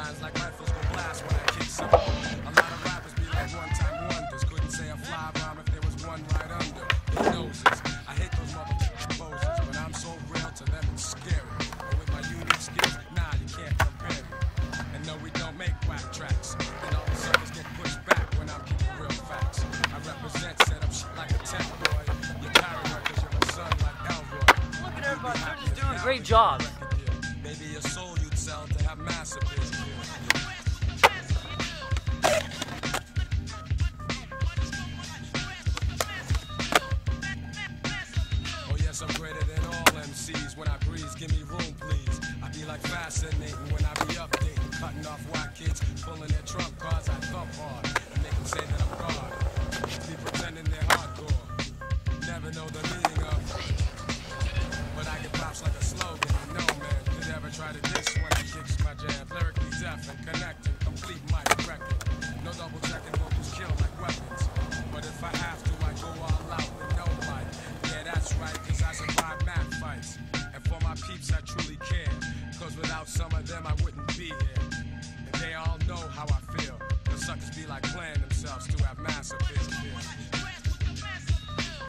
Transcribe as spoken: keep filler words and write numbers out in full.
lines like rifles go blast when I kick some. A lot of rappers be like one-time wonders. Couldn't say a fly rhyme if there was one right under their noses. I hate those motherfucking poses, but I'm so real to them it's scary. And with my unique skills, nah, you can't compare me. And no, we don't make whack tracks. And all the suckers get pushed back when I'm keeping real facts. I represent, set up shit like a tech boy. You're paranoid cause you're a son like Elroy. Look at everybody, they're just doing a great job. Maybe your soul you'd sell to have mass appeal. Oh yes, I'm greater than all M Cs. When I breeze, give me room please. I be like fascinating when I be updating. Cutting off white kids, pulling their trump cards, I thump hard. And make them say that I'm God. Be pretending they're hardcore. Never know the meaning of. But I get props like a slogan. No man could ever try to diss when I kicks my jam. Lyrically deaf and connecting, complete mic record. No double checking, vocals kill like weapons. But if I have to, I go all out with no mic. Yeah, that's right, cause I survive mad fights. And for my peeps, I truly care. Cause without some of them, I wouldn't be here. And they all know how I feel. The suckers be like playing themselves to have mass appeal.